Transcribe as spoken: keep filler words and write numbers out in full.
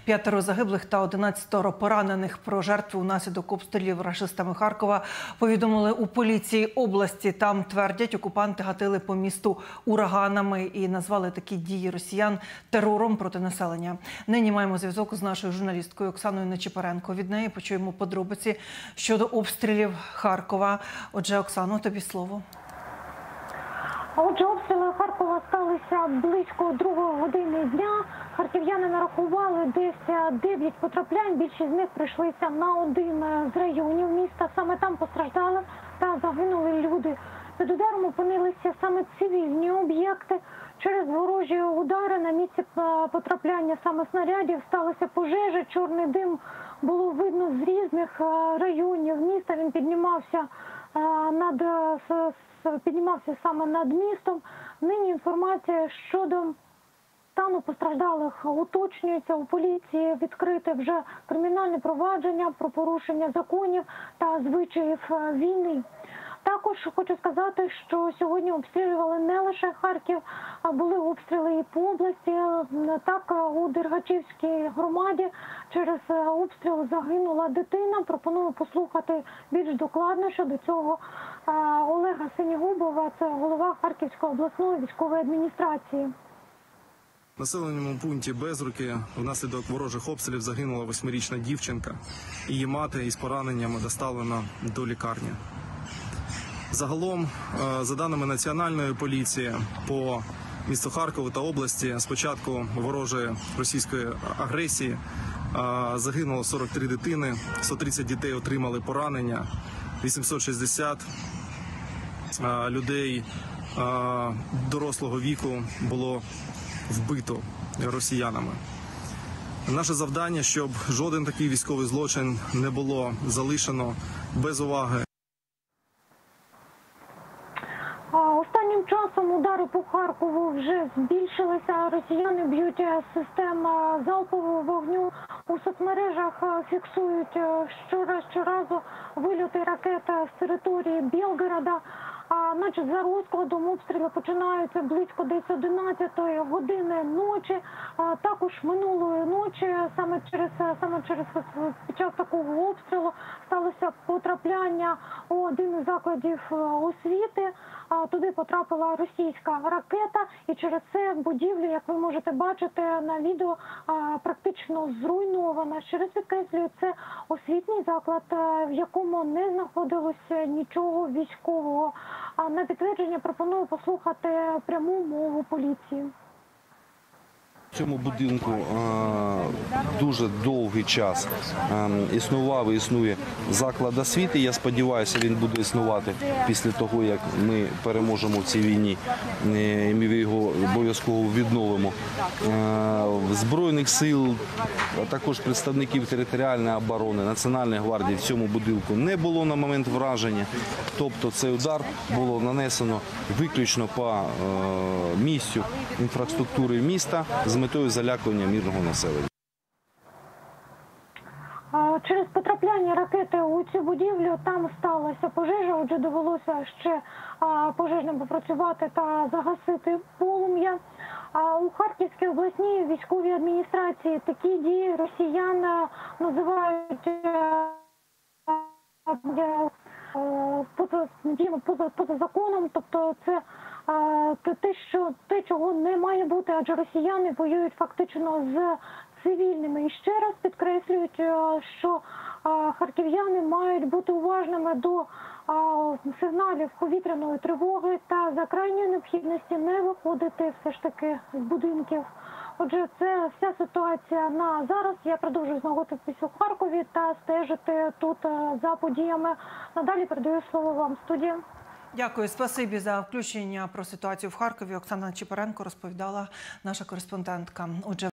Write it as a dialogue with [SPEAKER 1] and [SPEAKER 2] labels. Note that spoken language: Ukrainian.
[SPEAKER 1] П'ятеро загиблих та одинадцятеро поранених. Про жертви унаслідок обстрілів рашистами Харкова повідомили у поліції області. Там, твердять, окупанти гатили по місту ураганами і назвали такі дії росіян терором проти населення. Нині маємо зв'язок з нашою журналісткою Оксаною Нечипоренко. Від неї почуємо подробиці щодо обстрілів Харкова. Отже, Оксано, тобі слово.
[SPEAKER 2] Отже, обстріли Харкова сталися близько другої години дня. Харків'яни нарахували десь дев'ять потраплянь. Більшість з них прийшлися на один з районів міста. Саме там постраждали та загинули люди. Під ударом опинилися саме цивільні об'єкти. Через ворожі удари на місці потрапляння саме снарядів сталася пожежа. Чорний дим було видно з різних районів міста. Він піднімався над піднімався саме над містом. Нині інформація щодо стану постраждалих уточнюється. У поліції відкрите вже кримінальне провадження про порушення законів та звичаїв війни. Також хочу сказати, що сьогодні обстрілювали не лише Харків, а були обстріли і по області. Так, у Дергачівській громаді через обстріл загинула дитина. Пропоную послухати більш докладно щодо цього Олега Синігубова, це голова Харківської обласної військової адміністрації.
[SPEAKER 3] В населеному пункті Безруки внаслідок ворожих обстрілів загинула восьмирічна дівчинка. Її мати із пораненнями доставлена до лікарні. Загалом, за даними Національної поліції, по місту Харкову та області з початку ворожої російської агресії загинуло сорок три дитини, сто тридцять дітей отримали поранення, вісімсот шістдесят людей дорослого віку було вбито росіянами. Наше завдання, щоб жоден такий військовий злочин не було залишено без уваги.
[SPEAKER 2] Останнім часом удари по Харкову вже збільшилися. Росіяни б'ють система залпового вогню. У соцмережах фіксують щораз, щоразу вильоти ракет з території Білгорода. А наче за розкладом обстріли починаються близько десь одинадцятої години ночі. А також минулої ночі, саме через саме через під час такого обстрілу, сталося потрапляння у один із закладів освіти. А туди потрапила російська ракета, і через це будівля, як ви можете бачити на відео, практично зруйнована. Ще раз підкреслюю, це освітній заклад, в якому не знаходилося нічого військового. А на підтвердження пропоную послухати пряму мову поліції.
[SPEAKER 4] В цьому будинку дуже довгий час існував і існує заклад освіти. Я сподіваюся, він буде існувати після того, як ми переможемо в цій війні, і ми його обов'язково відновимо. Збройних сил, а також представників територіальної оборони, Національної гвардії в цьому будинку не було на момент враження. Тобто цей удар було нанесено виключно по місцю інфраструктури міста з метою залякування мирного населення.
[SPEAKER 2] Через потрапляння ракети у цю будівлю там сталася пожежа, отже довелося ще пожежним попрацювати та загасити полум'я. У Харківській обласній військовій адміністрації такі дії росіян називають поза, поза, поза законом, тобто це те, що, те, чого не має бути, адже росіяни воюють фактично з цивільними. І ще раз підкреслюють, що харків'яни мають бути уважними до сигналів повітряної тривоги та за крайньої необхідності не виходити все ж таки з будинків. Отже, це вся ситуація на зараз. Я продовжую знаходитися у Харкові та стежити тут за подіями. Надалі передаю слово вам, студія.
[SPEAKER 1] Дякую, спасибі за включення. Про ситуацію в Харкові Оксана Нечипоренко розповідала наша кореспондентка. Отже,